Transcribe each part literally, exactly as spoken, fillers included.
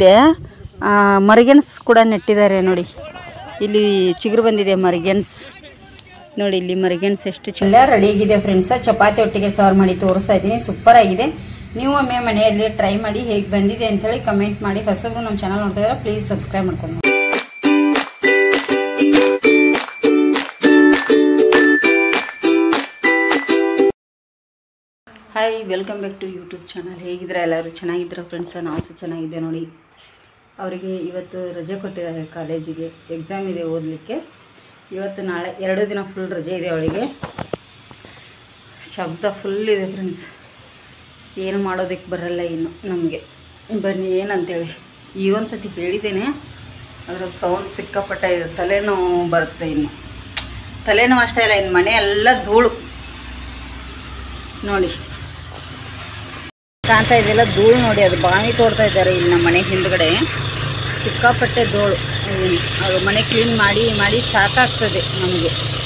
ಬಂದಿದ್ದೆ, ಮರಿಗೆನ್ಸ್ ಕೂಡ ನೆಟ್ಟಿದ್ದಾರೆ ನೋಡಿ. ಇಲ್ಲಿ ಚಿಗುರು ಬಂದಿದೆ ಮರಿಗೆನ್ಸ್ ನೋಡಿ. ಇಲ್ಲಿ ಮರಿಗೆನ್ಸ್ ಎಷ್ಟು ಚೆಲ್ಲ ರೆಡಿ ಆಗಿದೆ ಫ್ರೆಂಡ್ಸ್. ಚಪಾತಿ ಒಟ್ಟಿಗೆ ಸರ್ವ್ ಮಾಡಿ ತೋರಿಸ್ತಾ ಇದ್ದೀನಿ. ಸೂಪರ್ ಆಗಿದೆ. ನೀವು ಒಮ್ಮೆ ಮನೆಯಲ್ಲಿ ಟ್ರೈ ಮಾಡಿ ಹೇಗೆ ಬಂದಿದೆ ಅಂತ ಹೇಳಿ ಕಮೆಂಟ್ ಮಾಡಿ. ಹೊಸಬ್ರು ನಮ್ಮ ಚಾನಲ್ ನೋಡ್ತಾ ಇದ್ದಾರೆ ಪ್ಲೀಸ್ ಸಬ್ಸ್ಕ್ರೈಬ್ ಮಾಡ್ಕೊಂಡು. Hi, welcome back to YouTube channel. ಹೇಗಿದ್ರೆ ಎಲ್ಲರೂ ಚೆನ್ನಾಗಿದ್ದೀರಾ ಫ್ರೆಂಡ್ಸ್? ನಾವು ಸಹ ಚೆನ್ನಾಗಿದ್ದೆ ನೋಡಿ. ಅವರಿಗೆ ಇವತ್ತು ರಜೆ ಕೊಟ್ಟಿದ್ದಾರೆ, ಕಾಲೇಜಿಗೆ ಎಕ್ಸಾಮ್ ಇದೆ ಓದಲಿಕ್ಕೆ. ಇವತ್ತು ನಾಳೆ ಎರಡು ದಿನ ಫುಲ್ ರಜೆ ಇದೆ ಅವಳಿಗೆ. ಶಬ್ದ ಫುಲ್ ಇದೆ ಫ್ರೆಂಡ್ಸ್, ಏನು ಮಾಡೋದಕ್ಕೆ ಬರಲ್ಲ ಇನ್ನು ನಮಗೆ. ಬನ್ನಿ ಏನಂತೇಳಿ ಈಗೊಂದು ಸತಿ ಹೇಳಿದ್ದೇನೆ, ಅದರ ಸೌಂಡ್ ಸಿಕ್ಕಾಪಟ್ಟ ಇದೆ. ತಲೆನೋವು ಬರುತ್ತೆ. ಇನ್ನು ತಲೆನೋವು ಅಷ್ಟೇ ಇಲ್ಲ, ಇನ್ನು ಮನೆ ಎಲ್ಲ ಧೂಳು ನೋಡಿ ಕಾಣ್ತಾ ಇದೆಯಲ್ಲ, ಧೂಳು ನೋಡಿ. ಅದು ಬಾವಿ ತೋಡ್ತಾ ಇದ್ದಾರೆ ಇಲ್ಲಿ ನಮ್ಮ ಮನೆ ಹಿಂದ್ಗಡೆ. ಸಿಕ್ಕಾಪಟ್ಟೆ ಧೂಳು. ಅದು ಮನೆ ಕ್ಲೀನ್ ಮಾಡಿ ಮಾಡಿ ಸಾಕಾಗ್ತದೆ ನಮಗೆ.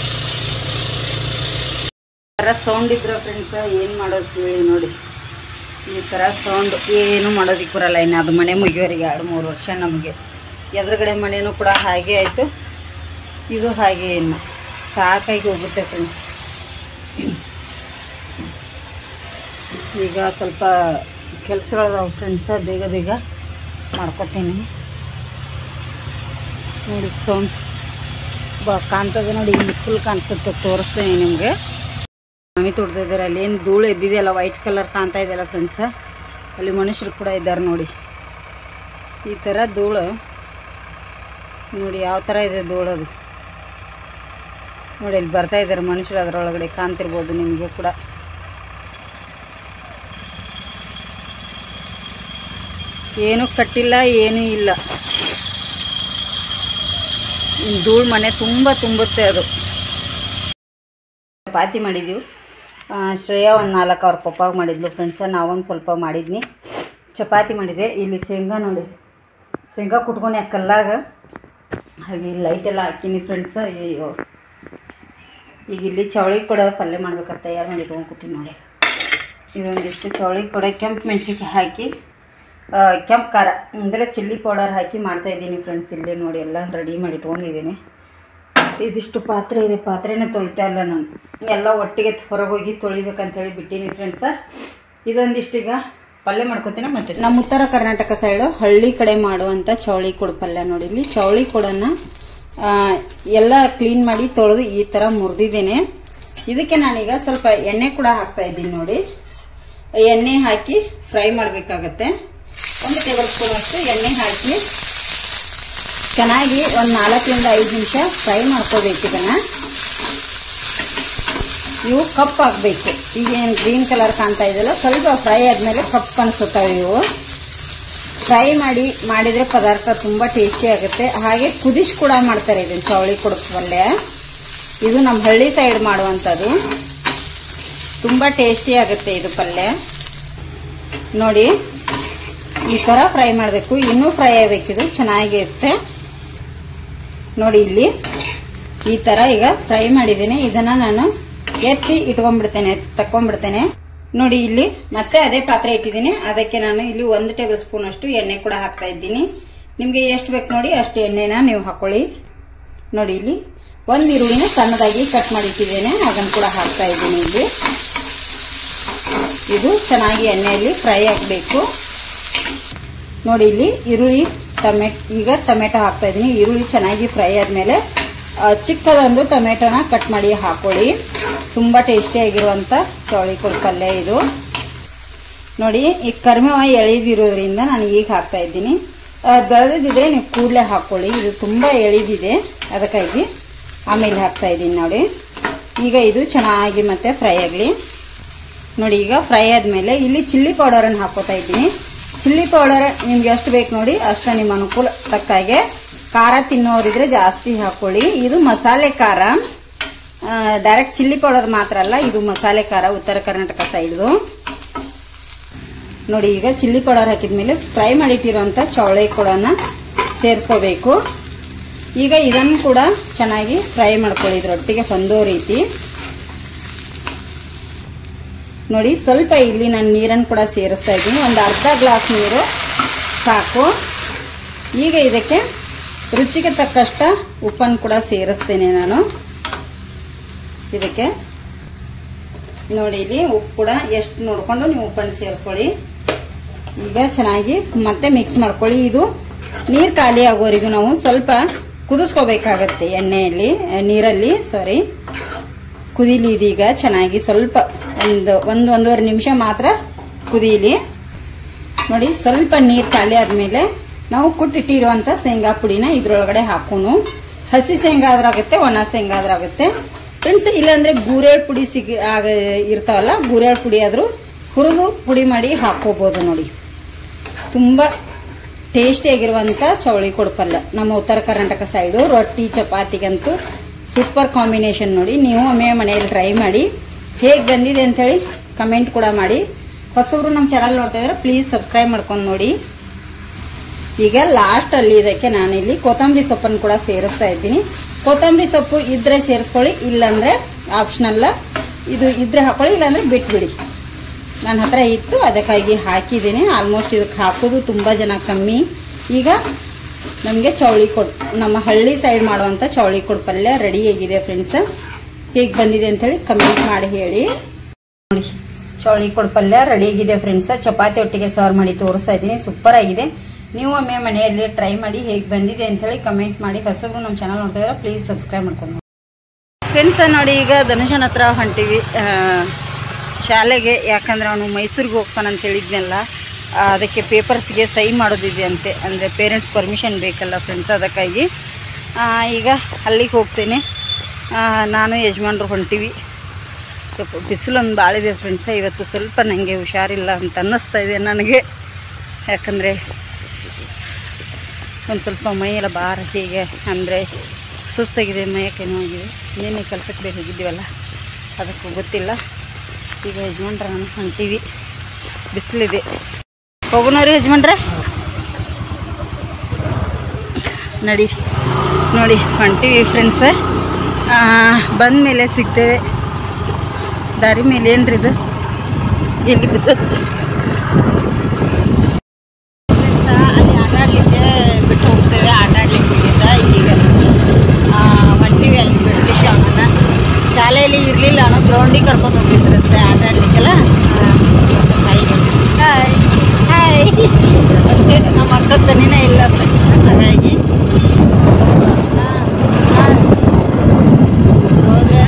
ಈ ಥರ ಸೌಂಡ್ ಇದ್ರೆ ಫ್ರೆಂಡ್ಸ್ ಏನು ಮಾಡೋದು ಹೇಳಿ ನೋಡಿ. ಈ ಥರ ಸೌಂಡ್ ಏನು ಮಾಡೋದಕ್ಕೆ ಬರಲ್ಲ. ಇನ್ನು ಅದು ಮನೆ ಮುಗಿಯೋರಿಗೆ ಎರಡು ಮೂರು ವರ್ಷ ನಮಗೆ. ಎದುರುಗಡೆ ಮನೆಯೂ ಕೂಡ ಹಾಗೆ ಆಯಿತು, ಇದು ಹಾಗೆ. ಇನ್ನು ಸಾಕಾಗಿ ಹೋಗುತ್ತೆ ಫ್ರೆಂಡ್ಸ್. ಈಗ ಸ್ವಲ್ಪ ಕೆಲಸಗಳದಾವೆ ಫ್ರೆಂಡ್ಸ, ಬೇಗ ಬೇಗ ಮಾಡ್ಕೊತೀನಿ ನೋಡಿ. ಸೌಂಡ್ ಬ ಕಾಣ್ತದೆ ನೋಡಿ, ಇಲ್ಲಿ ಫುಲ್ ಕಾಣಿಸುತ್ತೆ. ತೋರಿಸ್ತೀನಿ ನಿಮಗೆ. ಮಾಮಿ ತೊಡ್ದಿದ್ದಾರೆ. ಅಲ್ಲಿ ಏನು ಧೂಳು ಎದ್ದಿದೆಯಲ್ಲ, ವೈಟ್ ಕಲರ್ ಕಾಣ್ತಾ ಇದೆಯಲ್ಲ ಫ್ರೆಂಡ್ಸ, ಅಲ್ಲಿ ಮನುಷ್ಯರು ಕೂಡ ಇದ್ದಾರೆ ನೋಡಿ. ಈ ಥರ ಧೂಳು ನೋಡಿ, ಯಾವ ಥರ ಇದೆ ಧೂಳು ಅದು ನೋಡಿ. ಅಲ್ಲಿ ಬರ್ತಾ ಇದ್ದಾರೆ ಮನುಷ್ಯರು, ಅದರೊಳಗಡೆ ಕಾಣ್ತಿರ್ಬೋದು ನಿಮಗೆ ಕೂಡ. ಏನೂ ಕಟ್ಟಿಲ್ಲ, ಏನೂ ಇಲ್ಲ. ಧೂಳು ಮನೆ ತುಂಬ ತುಂಬುತ್ತೆ ಅದು. ಚಪಾತಿ ಮಾಡಿದ್ದೀವಿ. ಶ್ರೇಯಾ ಒಂದು ನಾಲ್ಕು ಅವ್ರ ಪಪ್ಪಾಗ ಮಾಡಿದ್ಲು ಫ್ರೆಂಡ್ಸ. ನಾವೊಂದು ಸ್ವಲ್ಪ ಮಾಡಿದ್ನಿ. ಚಪಾತಿ ಮಾಡಿದೆ. ಇಲ್ಲಿ ಶೇಂಗಾ ನೋಡಿ, ಶೇಂಗಾ ಕುಟ್ಕೊಂಡು ಕಲ್ಲಾಗ ಹಾಗೆ ಲೈಟೆಲ್ಲ ಹಾಕಿನಿ ಫ್ರೆಂಡ್ಸ. ಅಯ್ಯೋ, ಈಗ ಇಲ್ಲಿ ಚವಳಿ ಕೂಡ ಪಲ್ಯ ಮಾಡ್ಬೇಕಾದ್ರೆ ತಯಾರು ಮಾಡಿ ಇಟ್ಕೊಂಡು ಕೂತೀನಿ ನೋಡಿ. ಇದೊಂದಿಷ್ಟು ಚವಳಿ ಕೂಡ ಕೆಂಪು ಮೆಣಸಿನ್ಕಾಯಿ ಹಾಕಿ, ಕೆಂಪು ಖಾರ ಅಂದರೆ ಚಿಲ್ಲಿ ಪೌಡರ್ ಹಾಕಿ ಮಾಡ್ತಾಯಿದ್ದೀನಿ ಫ್ರೆಂಡ್ಸ್. ಇಲ್ಲೇ ನೋಡಿ ಎಲ್ಲ ರೆಡಿ ಮಾಡಿ ಇಟ್ಕೊಂಡಿದ್ದೀನಿ. ಇದಿಷ್ಟು ಪಾತ್ರೆ ಇದೆ, ಪಾತ್ರೆನೇ ತೊಳಿತಾ ಇಲ್ಲ ನಾನು. ಎಲ್ಲ ಒಟ್ಟಿಗೆ ಹೊರಗೆ ಹೋಗಿ ತೊಳಿಬೇಕಂತೇಳಿ ಬಿಟ್ಟೀನಿ ಫ್ರೆಂಡ್ಸ. ಇದೊಂದಿಷ್ಟೀಗ ಪಲ್ಯ ಮಾಡ್ಕೊತೀನಿ. ಮತ್ತು ನಮ್ಮ ಉತ್ತರ ಕರ್ನಾಟಕ ಸೈಡು ಹಳ್ಳಿ ಕಡೆ ಮಾಡುವಂಥ ಚೌಳಿ ಕೊಡು ಪಲ್ಯ ನೋಡಿ. ಇಲ್ಲಿ ಚೌಳಿ ಕೊಡನ್ನು ಎಲ್ಲ ಕ್ಲೀನ್ ಮಾಡಿ ತೊಳೆದು ಈ ಥರ ಮುರಿದಿದ್ದೇನೆ. ಇದಕ್ಕೆ ನಾನೀಗ ಸ್ವಲ್ಪ ಎಣ್ಣೆ ಕೂಡ ಹಾಕ್ತಾ ಇದ್ದೀನಿ ನೋಡಿ. ಎಣ್ಣೆ ಹಾಕಿ ಫ್ರೈ ಮಾಡಬೇಕಾಗತ್ತೆ. ಒಂದು ಟೇಬಲ್ ಸ್ಪೂನ್ ಅಷ್ಟು ಎಣ್ಣೆ ಹಾಕಿ ಚೆನ್ನಾಗಿ ಒಂದು ನಾಲ್ಕರಿಂದ ಐದು ನಿಮಿಷ ಫ್ರೈ ಮಾಡ್ಕೋಬೇಕು. ಇದನ್ನು ಇವು ಕಪ್ ಹಾಕಬೇಕು. ಈಗ ಏನು ಗ್ರೀನ್ ಕಲರ್ ಕಾಣ್ತಾ ಇದೆಯಲ್ಲ, ಸ್ವಲ್ಪ ಫ್ರೈ ಆದಮೇಲೆ ಕಪ್ ಕಾಣಿಸುತ್ತವೆ ಇವು. ಫ್ರೈ ಮಾಡಿ ಮಾಡಿದರೆ ಪದಾರ್ಥ ತುಂಬ ಟೇಸ್ಟಿ ಆಗುತ್ತೆ. ಹಾಗೆ ಕುದಿಸಿ ಕೂಡ ಮಾಡ್ತಾರೆ ಇದನ್ನು, ಚೌಳಿ ಕೊಡು ಪಲ್ಯ. ಇದು ನಮ್ಮ ಹಳ್ಳಿ ಸೈಡ್ ಮಾಡುವಂಥದ್ದು. ತುಂಬ ಟೇಸ್ಟಿ ಆಗುತ್ತೆ ಇದು ಪಲ್ಯ ನೋಡಿ. ಈ ಥರ ಫ್ರೈ ಮಾಡಬೇಕು. ಇನ್ನೂ ಫ್ರೈ ಆಗಬೇಕಿದು, ಚೆನ್ನಾಗಿರುತ್ತೆ ನೋಡಿ. ಇಲ್ಲಿ ಈ ಥರ ಈಗ ಫ್ರೈ ಮಾಡಿದ್ದೀನಿ. ಇದನ್ನು ನಾನು ಎತ್ತಿ ಇಟ್ಕೊಂಡ್ಬಿಡ್ತೇನೆ, ತಕ್ಕೊಂಡ್ಬಿಡ್ತೇನೆ ನೋಡಿ. ಇಲ್ಲಿ ಮತ್ತೆ ಅದೇ ಪಾತ್ರೆ ಇಟ್ಟಿದ್ದೀನಿ. ಅದಕ್ಕೆ ನಾನು ಇಲ್ಲಿ ಒಂದು ಟೇಬಲ್ ಸ್ಪೂನ್ ಅಷ್ಟು ಎಣ್ಣೆ ಕೂಡ ಹಾಕ್ತಾ ಇದ್ದೀನಿ. ನಿಮಗೆ ಎಷ್ಟು ಬೇಕು ನೋಡಿ ಅಷ್ಟು ಎಣ್ಣೆನ ನೀವು ಹಾಕೊಳ್ಳಿ ನೋಡಿ. ಇಲ್ಲಿ ಒಂದು ಈರುಳ್ಳಿನ ಸಣ್ಣದಾಗಿ ಕಟ್ ಮಾಡಿ ಇಟ್ಟಿದ್ದೇನೆ, ಅದನ್ನು ಕೂಡ ಹಾಕ್ತಾ ಇದ್ದೀನಿ ಇಲ್ಲಿ. ಇದು ಚೆನ್ನಾಗಿ ಎಣ್ಣೆಯಲ್ಲಿ ಫ್ರೈ ಆಗಬೇಕು ನೋಡಿ. ಇಲ್ಲಿ ಈರುಳ್ಳಿ ಟೊಮೆಟೊ, ಈಗ ಟೊಮೆಟೊ ಹಾಕ್ತಾ ಇದ್ದೀನಿ. ಈರುಳ್ಳಿ ಚೆನ್ನಾಗಿ ಫ್ರೈ ಆದಮೇಲೆ ಚಿಕ್ಕದೊಂದು ಟೊಮೆಟೊನ ಕಟ್ ಮಾಡಿ ಹಾಕೊಳ್ಳಿ. ತುಂಬ ಟೇಸ್ಟಿಯಾಗಿರುವಂಥ ಚೌಳಿ ಕೊಡು ಪಲ್ಯ ಇದು ನೋಡಿ. ಈ ಕರಿಬೇವು ಎಳೆದಿರೋದ್ರಿಂದ ನಾನು ಈಗ ಹಾಕ್ತಾ ಇದ್ದೀನಿ. ಬೆಳೆದಿದ್ದರೆ ನೀವು ಕೂಡಲೇ ಹಾಕ್ಕೊಳ್ಳಿ. ಇದು ತುಂಬ ಎಳೆದಿದೆ, ಅದಕ್ಕಾಗಿ ಆಮೇಲೆ ಹಾಕ್ತಾ ಇದ್ದೀನಿ ನೋಡಿ. ಈಗ ಇದು ಚೆನ್ನಾಗಿ ಮತ್ತೆ ಫ್ರೈ ಆಗಲಿ ನೋಡಿ. ಈಗ ಫ್ರೈ ಆದಮೇಲೆ ಇಲ್ಲಿ ಚಿಲ್ಲಿ ಪೌಡರನ್ನು ಹಾಕೋತಾ ಇದ್ದೀನಿ. ಚಿಲ್ಲಿ ಪೌಡರ್ ನಿಮ್ಗೆ ಎಷ್ಟು ಬೇಕು ನೋಡಿ ಅಷ್ಟು ನಿಮ್ಮ ಅನುಕೂಲ ತಕ್ಕಾಗೆ. ಖಾರ ತಿನ್ನೋರಿದ್ರೆ ಜಾಸ್ತಿ ಹಾಕೊಳ್ಳಿ. ಇದು ಮಸಾಲೆ ಖಾರ, ಡೈರೆಕ್ಟ್ ಚಿಲ್ಲಿ ಪೌಡರ್ ಮಾತ್ರ ಅಲ್ಲ, ಇದು ಮಸಾಲೆ ಖಾರ ಉತ್ತರ ಕರ್ನಾಟಕ ಸೈಡ್ದು ನೋಡಿ. ಈಗ ಚಿಲ್ಲಿ ಪೌಡರ್ ಹಾಕಿದ್ಮೇಲೆ ಫ್ರೈ ಮಾಡಿಟ್ಟಿರುವಂಥ ಚೌಳಿ ಕೊಡನ್ನು ಸೇರಿಸ್ಕೋಬೇಕು. ಈಗ ಇದನ್ನು ಕೂಡ ಚೆನ್ನಾಗಿ ಫ್ರೈ ಮಾಡ್ಕೊಳ್ಳಿ ಇದರೊಟ್ಟಿಗೆ ಹೊಂದೋ ರೀತಿ ನೋಡಿ. ಸ್ವಲ್ಪ ಇಲ್ಲಿ ನಾನು ನೀರನ್ನು ಕೂಡ ಸೇರಿಸ್ತಾ ಇದ್ದೀನಿ. ಒಂದು ಅರ್ಧ ಗ್ಲಾಸ್ ನೀರು ಸಾಕು. ಈಗ ಇದಕ್ಕೆ ರುಚಿಗೆ ತಕ್ಕಷ್ಟ ಉಪ್ಪನ್ನು ಕೂಡ ಸೇರಿಸ್ತೇನೆ ನಾನು ಇದಕ್ಕೆ ನೋಡಿ ಇಲ್ಲಿ ಉಪ್ಪು ಕೂಡ ಎಷ್ಟು ನೋಡಿಕೊಂಡು ನೀವು ಉಪ್ಪನ್ನು ಸೇರಿಸ್ಕೊಳ್ಳಿ ಈಗ ಚೆನ್ನಾಗಿ ಮತ್ತೆ ಮಿಕ್ಸ್ ಮಾಡ್ಕೊಳ್ಳಿ ಇದು ನೀರು ಖಾಲಿ ಆಗೋವರೆಗೂ ನಾವು ಸ್ವಲ್ಪ ಕುದಿಸ್ಕೋಬೇಕಾಗತ್ತೆ ಎಣ್ಣೆಯಲ್ಲಿ ನೀರಲ್ಲಿ ಸಾರಿ ಕುದೀಲಿ ಇದೀಗ ಚೆನ್ನಾಗಿ ಸ್ವಲ್ಪ ಒಂದು ಒಂದು ಒಂದೂವರೆ ನಿಮಿಷ ಮಾತ್ರ ಕುದೀಲಿ ನೋಡಿ ಸ್ವಲ್ಪ ನೀರು ಖಾಲಿ ಆದಮೇಲೆ ನಾವು ಕುಟ್ಟಿಟ್ಟಿರುವಂಥ ಶೇಂಗಾ ಪುಡಿನ ಇದ್ರೊಳಗಡೆ ಹಾಕೋನು ಹಸಿ ಶೇಂಗಾ ಆದ್ರಾಗುತ್ತೆ ಒಣ ಶೇಂಗಾ ಆದ್ರಾಗುತ್ತೆ ಫ್ರೆಂಡ್ಸ್ ಇಲ್ಲಾಂದ್ರೆ ಗೂರೇಳ್ ಪುಡಿ ಸಿಗ ಆಗ ಇರ್ತಾವಲ್ಲ ಗೂರೇಳ್ ಪುಡಿ ಆದರೂ ಹುರಿದು ಪುಡಿ ಮಾಡಿ ಹಾಕೋಬೋದು ನೋಡಿ ತುಂಬ ಟೇಸ್ಟಿಯಾಗಿರುವಂಥ ಚವಳಿ ಕೊಡ ಪಲ್ಯ ನಮ್ಮ ಉತ್ತರ ಕರ್ನಾಟಕ ಸೈಡು ರೊಟ್ಟಿ ಚಪಾತಿಗಂತೂ ಸೂಪರ್ ಕಾಂಬಿನೇಷನ್ ನೋಡಿ ನೀವು ಒಮ್ಮೆ ಮನೆಯಲ್ಲಿ ಟ್ರೈ ಮಾಡಿ ಹೇಗೆ ಬಂದಿದೆ ಅಂಥೇಳಿ ಕಮೆಂಟ್ ಕೂಡ ಮಾಡಿ ಹೊಸಬ್ರು ನಮ್ಮ ಚಾನಲ್ ನೋಡ್ತಾ ಇದ್ರೆ ಪ್ಲೀಸ್ ಸಬ್ಸ್ಕ್ರೈಬ್ ಮಾಡ್ಕೊಂಡು ನೋಡಿ ಈಗ ಲಾಸ್ಟಲ್ಲಿ ಇದಕ್ಕೆ ನಾನಿಲ್ಲಿ ಕೊತ್ತಂಬರಿ ಸೊಪ್ಪನ್ನು ಕೂಡ ಸೇರಿಸ್ತಾ ಇದ್ದೀನಿ ಕೊತ್ತಂಬರಿ ಸೊಪ್ಪು ಇದ್ರೆ ಸೇರಿಸ್ಕೊಳ್ಳಿ ಇಲ್ಲಾಂದರೆ ಆಪ್ಷನಲ್ಲ ಇದು ಇದ್ರೆ ಹಾಕೊಳ್ಳಿ ಇಲ್ಲಾಂದರೆ ಬಿಟ್ಬಿಡಿ ನನ್ನ ಹತ್ರ ಇತ್ತು ಅದಕ್ಕಾಗಿ ಹಾಕಿದ್ದೀನಿ ಆಲ್ಮೋಸ್ಟ್ ಇದಕ್ಕೆ ಹಾಕೋದು ತುಂಬ ಜನ ಕಮ್ಮಿ ಈಗ ನಮಗೆ ಚೌಳಿ ಕೊಡ್ ನಮ್ಮ ಹಳ್ಳಿ ಸೈಡ್ ಮಾಡುವಂಥ ಚೌಳಿ ಕೊಡ್ ಪಲ್ಯ ರೆಡಿ ಆಗಿದೆ ಫ್ರೆಂಡ್ಸ್ ಹೇಗೆ ಬಂದಿದೆ ಅಂಥೇಳಿ ಕಮೆಂಟ್ ಮಾಡಿ ಹೇಳಿ ನೋಡಿ ಚೌಳಿ ಕೊಡ್ ಪಲ್ಯ ರೆಡಿ ಆಗಿದೆ ಫ್ರೆಂಡ್ಸ್ ಚಪಾತಿ ಒಟ್ಟಿಗೆ ಸರ್ವ್ ಮಾಡಿ ತೋರಿಸ್ತಾ ಇದ್ದೀನಿ ಸೂಪರ್ ಆಗಿದೆ ನೀವು ಒಮ್ಮೆ ಮನೆಯಲ್ಲಿ ಟ್ರೈ ಮಾಡಿ ಹೇಗೆ ಬಂದಿದೆ ಅಂಥೇಳಿ ಕಮೆಂಟ್ ಮಾಡಿ ಹೊಸಬ್ರು ನಮ್ಮ ಚಾನಲ್ ನೋಡ್ತಾ ಇದ್ದಾರೆ ಪ್ಲೀಸ್ ಸಬ್ಸ್ಕ್ರೈಬ್ ಮಾಡ್ಕೊಂಡು ಫ್ರೆಂಡ್ಸ್ ನೋಡಿ ಈಗ ಧನುಷನ ಹತ್ರ ಹೊಂಟಿವಿ ಶಾಲೆಗೆ ಯಾಕಂದ್ರೆ ಅವನು ಮೈಸೂರಿಗೆ ಹೋಗ್ತಾನಂತ ಹೇಳಿದ್ನಲ್ಲ ಅದಕ್ಕೆ ಪೇಪರ್ಸ್ಗೆ ಸೈನ್ ಮಾಡೋದಿದೆ ಅಂತೆ ಅಂದರೆ ಪೇರೆಂಟ್ಸ್ ಪರ್ಮಿಷನ್ ಬೇಕಲ್ಲ ಫ್ರೆಂಡ್ಸ್ ಅದಕ್ಕಾಗಿ ಈಗ ಅಲ್ಲಿಗೆ ಹೋಗ್ತೇನೆ ನಾನು ಯಜಮಾನ್ರು ಹೊಂಟಿವಿ ಸ್ವಲ್ಪ ಬಿಸಿಲೊಂದು ಭಾಳಿದೆ ಫ್ರೆಂಡ್ಸ ಇವತ್ತು ಸ್ವಲ್ಪ ನನಗೆ ಹುಷಾರಿಲ್ಲ ಅಂತ ಅನ್ನಿಸ್ತಾ ಇದೆ ನನಗೆ ಯಾಕಂದರೆ ಒಂದು ಸ್ವಲ್ಪ ಮೈಯೆಲ್ಲ ಭಾರ ಹೀಗೆ ಅಂದರೆ ಸುಸ್ತಾಗಿದೆ ಮೈಯಕ್ಕೆ ನೋವಾಗಿದೆ ನಿನ್ನೆ ಕೆಲಸಕ್ಕೆ ಬೇರೆ ಹೋಗಿದ್ದೀವಲ್ಲ ಅದಕ್ಕೂ ಗೊತ್ತಿಲ್ಲ ಈಗ ಯಜಮಾನ್ರ ನಾನು ಹೊಂಟೀವಿ ಬಿಸಿಲಿದೆ ಹೋಗೋಣವ್ರಿ ಯಜಮಾನ್ರೆ ನಡಿ ನೋಡಿ ಹೊಂಟೀವಿ ಫ್ರೆಂಡ್ಸ ಬಂದ ಮೇಲೆ ಸಿಗ್ತೇವೆ ದಾರಿ ಮೇಲೆ ಏನ್ರಿ ಇದು ಎಲ್ಲಿ ಬಿದ್ದದ್ದು ಅಲ್ಲಿ ಆಟ ಆಡಲಿಕ್ಕೆ ಬಿಟ್ಟು ಹೋಗ್ತೇವೆ ಆಟ ಆಡಲಿಕ್ಕೆ ಈಗ ಹೊಂಟೀವಿ ಅಲ್ಲಿ ಬಿಡಲಿಕ್ಕೆ ಅವನನ್ನ ಶಾಲೆಯಲ್ಲಿ ಇರಲಿಲ್ಲ ಅವನು ಗ್ರೌಂಡಿಗೆ ಕರ್ಕೊಂಡು ಹೋಗಿದ್ರಂತೆ ಆಟ ಆಡಲಿಕ್ಕೆಲ್ಲ ಹಾಯಿಗೆ ಹಾಯ್ ಹಾಯ್ ಅಷ್ಟೇ ನಮ್ಮ ಅಕ್ಕ ತನಿನೇ ಇಲ್ಲ ಫ್ರೆಂಡ್ಸ್ ಹಾಗಾಗಿ ಹಾಂ ಹಾಂ ಹೋದ್ರೆ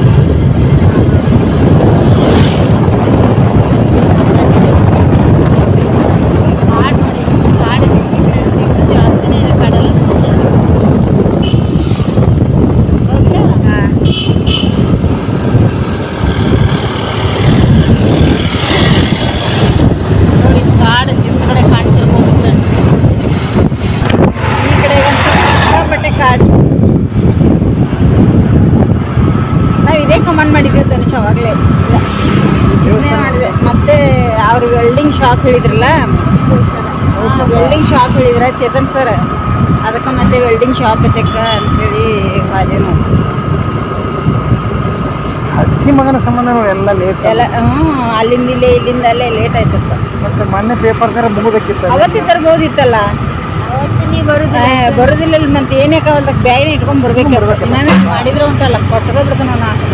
ಕಾಡು ನೋಡಿ ಕಾಡಿದೆ ಇನ್ನೂ ಜಾಸ್ತಿನೇ ಇದೆ ಕಾಡಲ್ಲ ಹೋಗ್ಲಾ ಹಾಂ ನೋಡಿ ಕಾಡು ಹಿಂದ್ಗಡೆ ಕಾಣ್ತಿರ್ಬೋದು ಫ್ರೆಂಡ್ಸ್ ಈ ಕಡೆ ಸಿಕ್ಕಾಪಟ್ಟೆ ಕಾಡು ನಾವು ಇದೇ ಕಮಾಂಡ್ ಮಾಡಿದ್ವಿ ಧನುಷ್ ಅವಾಗಲೇ ಇದನ್ನೇ ಮಾಡಿದೆ ಮತ್ತೆ ಅವರು ವೆಲ್ಡಿಂಗ್ ಶಾಪ್ ಹೇಳಿದ್ರಲ್ಲ ವೆಲ್ಡಿಂಗ್ ಶಾಪ್ ಹೇಳಿದ್ರ ಚೇತನ್ ಸರ್ ಅದಕ್ಕೆ ಮತ್ತೆ ವೆಲ್ಡಿಂಗ್ ಶಾಪ್ ಐತಕ್ಕ ಅಂಥೇಳಿ ಹಾಜೆ ನೋಡಿ ಅಜ್ಜಿ ಮಗನ ಸಂಬಂಧ ಎಲ್ಲ ಲೇಟ್ ಎಲ್ಲ ಹ್ಞೂ ಅಲ್ಲಿಂದ ಇಲ್ಲೇ ಇಲ್ಲಿಂದ ಅಲ್ಲೇ ಲೇಟ್ ಆಯ್ತಪ್ಪ ಮತ್ತೆ ಮೊನ್ನೆ ಪೇಪರ್ ಸರ ಮುಗಿದಕ್ಕಿತ್ತು ಅವತ್ತಿ ತರ್ಬೋದಿತ್ತಲ್ಲ ಬರೋದಿಲ್ಲ ಮತ್ತೆ ಏನೇ ಕಾವಲ್ದಾಗ ಬ್ಯಾಗಿನ ಇಟ್ಕೊಂಡ್ ಬರ್ಬೇಕು ನಾನು ಮಾಡಿದ್ರೆ ಉಂಟಲ್ಲ ಕೊಟ್ಟದ ಬಿಡ್ತಾನ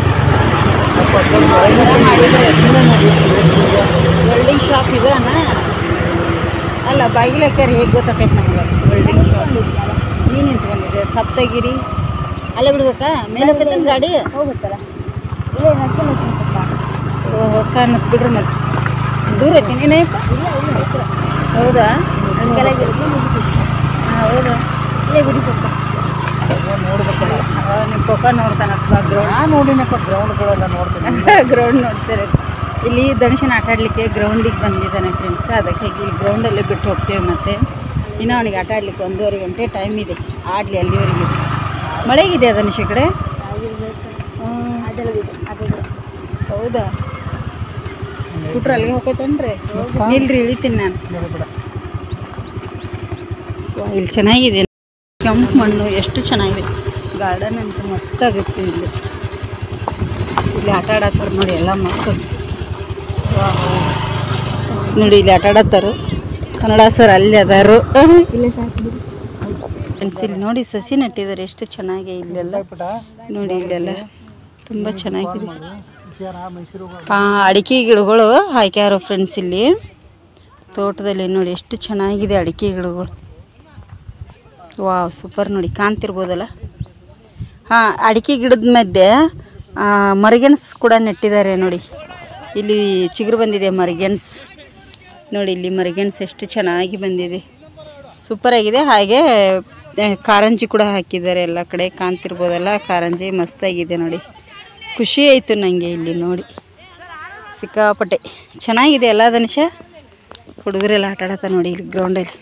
ವೆಲ್ಡಿಂಗ್ ಶಾಪ್ ಇದಾನ ಅಲ್ಲ ಬಾಗಿಲು ಹಾಕ್ಯಾರ ಹೇಗೆ ಗೊತ್ತಾಕೈತೆ ನಮ್ಗೆ ವೆಲ್ಡಿಂಗ್ ಶಾಪ್ ನೀನು ನಿಂತ್ಕೊಂಡಿದ್ದೆ ಸಪ್ತಗಿರಿ ಅಲ್ಲೇ ಬಿಡ್ಬೇಕಾ ಮೇಲೆ ಹೋಗ್ತೇನೆ ಗಾಡಿ ಹೋಗುತ್ತಲ್ಲ ಹೋಗ್ತಾ ಅನ್ನತ್ ಬಿಡ್ರಿ ಮತ್ತೆ ದೂರ ಐತಿ ನೀನಪ್ಪ ಹೌದಾ ಹೌದಾ ಇಲ್ಲೇ ಬಿಡಿಸಪ್ಪ ನೋಡ್ಬೇಕಲ್ಲ ನಿಮ್ಮ ಪಪ್ಪ ನೋಡ್ತಾನಪ್ಪ ಗ್ರೌಂಡ್ ನೋಡಿನಪ್ಪ ಗ್ರೌಂಡ್ಗಳೆಲ್ಲ ನೋಡ್ತೀನಿ ಗ್ರೌಂಡ್ ನೋಡ್ತಾರೆ ಇಲ್ಲಿ ಧನುಷನ್ ಆಟ ಆಡಲಿಕ್ಕೆ ಗ್ರೌಂಡಿಗೆ ಬಂದಿದ್ದಾನೆ ಫ್ರೆಂಡ್ಸ್ ಅದಕ್ಕಾಗಿ ಇಲ್ಲಿ ಗ್ರೌಂಡಲ್ಲೇ ಬಿಟ್ಟು ಹೋಗ್ತೇವೆ ಮತ್ತೆ ಇನ್ನೂ ಅವನಿಗೆ ಆಟ ಆಡ್ಲಿಕ್ಕೆ ಒಂದೂವರೆ ಗಂಟೆ ಟೈಮ್ ಇದೆ ಆಡಲಿ ಅಲ್ಲಿವರೆಗೆ ಮಳೆಗಿದೆ ಧನುಷ್ ಈ ಕಡೆ ಹೌದಾ ಸ್ಕೂಟ್ರ್ ಅಲ್ಲಿಗೆ ಹೋಗ್ತೇನ್ರಿ ಇಲ್ರಿ ಇಳಿತೀನಿ ನಾನು ಇಲ್ಲಿ ಚೆನ್ನಾಗಿದೆ ಕೆಂಪು ಮಣ್ಣು ಎಷ್ಟು ಚೆನ್ನಾಗಿದೆ ಗಾರ್ಡನ್ ಅಂತ ಮಸ್ತಾಗುತ್ತೆ ಇಲ್ಲಿ ಇಲ್ಲಿ ಆಟ ಆಡತ್ತಾರ ನೋಡಿ ಎಲ್ಲ ಮಕ್ಕಳು ನೋಡಿ ಇಲ್ಲಿ ಆಟ ಆಡತ್ತಾರು ಕನ್ನಡ ಸರ್ ಅಲ್ಲಿ ಅದಾರು ಫ್ರೆಂಡ್ಸ್. ಇಲ್ಲಿ ನೋಡಿ ಸಸಿ ನೆಟ್ಟಿದ್ದಾರೆ ಎಷ್ಟು ಚೆನ್ನಾಗಿ. ಇಲ್ಲೆಲ್ಲ ನೋಡಿ, ಇಲ್ಲೆಲ್ಲ ತುಂಬ ಚೆನ್ನಾಗಿದೆ. ಹಾಂ, ಅಡಿಕೆ ಗಿಡಗಳು ಹಾಕ್ಯಾರ ಫ್ರೆಂಡ್ಸ್. ಇಲ್ಲಿ ತೋಟದಲ್ಲಿ ನೋಡಿ ಎಷ್ಟು ಚೆನ್ನಾಗಿದೆ ಅಡಿಕೆ ಗಿಡಗಳು. ವಾವ್, ಸೂಪರ್ ನೋಡಿ, ಕಾಣ್ತಿರ್ಬೋದಲ್ಲ. ಹಾಂ, ಅಡಿಕೆ ಗಿಡದ ಮಧ್ಯೆ ಮರಗೆಣಸು ಕೂಡ ನೆಟ್ಟಿದ್ದಾರೆ ನೋಡಿ. ಇಲ್ಲಿ ಚಿಗುರು ಬಂದಿದೆ ಮರಗೆಣಸು ನೋಡಿ. ಇಲ್ಲಿ ಮರಗೆಣಸು ಎಷ್ಟು ಚೆನ್ನಾಗಿ ಬಂದಿದೆ, ಸೂಪರಾಗಿದೆ. ಹಾಗೆ ಕಾರಂಜಿ ಕೂಡ ಹಾಕಿದ್ದಾರೆ ಎಲ್ಲ ಕಡೆ, ಕಾಣ್ತಿರ್ಬೋದಲ್ಲ. ಕಾರಂಜಿ ಮಸ್ತಾಗಿದೆ ನೋಡಿ. ಖುಷಿ ಆಯಿತು ನನಗೆ ಇಲ್ಲಿ ನೋಡಿ, ಸಿಕ್ಕಾಪಟ್ಟೆ ಚೆನ್ನಾಗಿದೆ ಎಲ್ಲ. ಧನುಷ ಹುಡುಗರೆಲ್ಲ ಆಟ ಆಡತ್ತ ನೋಡಿ ಇಲ್ಲಿ ಗ್ರೌಂಡಲ್ಲಿ.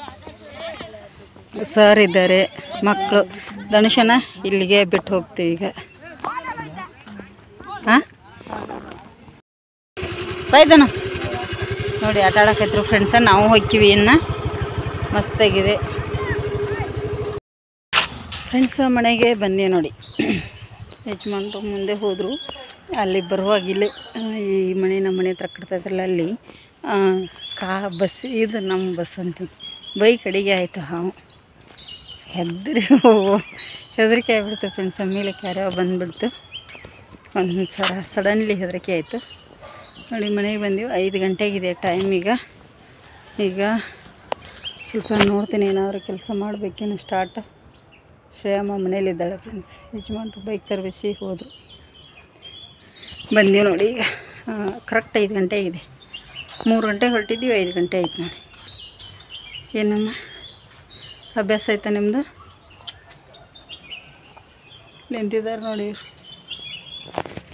ಸರ್ ಇದ್ದಾರೆ, ಮಕ್ಕಳು. ಧನುಷನ ಇಲ್ಲಿಗೆ ಬಿಟ್ಟು ಹೋಗ್ತೀವಿ ಈಗ. ಹಾಂ, ಬಾಯ್ದನ ನೋಡಿ ಆಟ ಆಡಕತ್ರು ಫ್ರೆಂಡ್ಸ. ನಾವು ಹೋಗ್ತೀವಿ ಇನ್ನು. ಮಸ್ತಾಗಿದೆ ಫ್ರೆಂಡ್ಸ. ಮನೆಗೆ ಬಂದೆ ನೋಡಿ. ಯಜಮಾನ್ರು ಮುಂದೆ ಹೋದರು. ಅಲ್ಲಿ ಬರುವಾಗಿಲ್ಲ, ಈ ಮನೆ ನಮ್ಮ ಮನೆ ಹತ್ರ ಕಟ್ತದಲ್ಲ, ಅಲ್ಲಿ ಕಾ ಬಸ್ ಇದು ನಮ್ಮ ಬಸ್ ಅಂತೀನಿ. ಬೈಕ್ ಅಡಿಗೆ ಆಯಿತು. ಹಾವು ಹೆದ್ರಿ ಹೆದರಿಕೆ ಆಗಿಬಿಡ್ತು ಫ್ರೆಂಡ್ಸ್. ಮೇಲೆ ಕ್ಯಾರ್ಯಾವ ಬಂದುಬಿಡ್ತು ಒಂದು ಸಲ. ಸಡನ್ಲಿ ಹೆದರಿಕೆ ಆಯಿತು ನೋಡಿ. ಮನೆಗೆ ಬಂದೀವಿ. ಐದು ಗಂಟೆಗಿದೆ ಟೈಮ್ ಈಗ. ಈಗ ಸ್ವಲ್ಪ ನೋಡ್ತೀನಿ ಏನಾದರೂ ಕೆಲಸ ಮಾಡಬೇಕೇನು ಸ್ಟಾರ್ಟ್. ಶ್ರೇಯಮ್ಮ ಮನೇಲಿದ್ದಾಳೆ ಫ್ರೆಂಡ್ಸ್. ಯಜಮಾನ್ರು ಬೈಕ್ ತರಬೇಸಿ ಹೋದರು. ಬಂದೀವಿ ನೋಡಿ ಈಗ. ಕರೆಕ್ಟ್ ಐದು ಗಂಟೆ ಆಗಿದೆ. ಮೂರು ಗಂಟೆಗೆ ಹೊರಟಿದ್ದೀವಿ, ಐದು ಗಂಟೆ ಆಯ್ತು ನೋಡಿ. ಏನಮ್ಮ ಅಭ್ಯಾಸ ಆಯ್ತಾ ನಿಮ್ಮದು? ನಿಂತಿದ್ದಾರೆ ನೋಡಿ.